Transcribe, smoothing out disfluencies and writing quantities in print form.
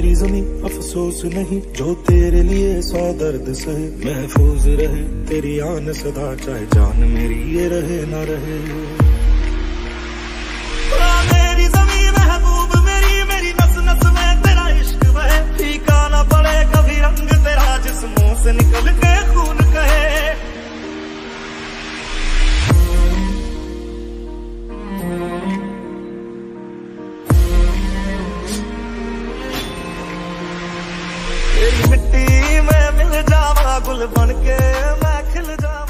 मेरी ज़मीं अफसोस नहीं, जो तेरे लिए 100 दर्द सहे। महफूज रहे तेरी आन सदा, चाहे जान मेरी ये रहे ना रहे। मेरी ज़मीं महबूब मेरी, मेरी नस नस में तेरा इश्क बहे। फीका ना पड़े कभी रंग तेरा, जिस मुंह से निकल के खून कहे। तेरी मिट्टी में मिल जावा, गुल बन के मैं खिल जावा।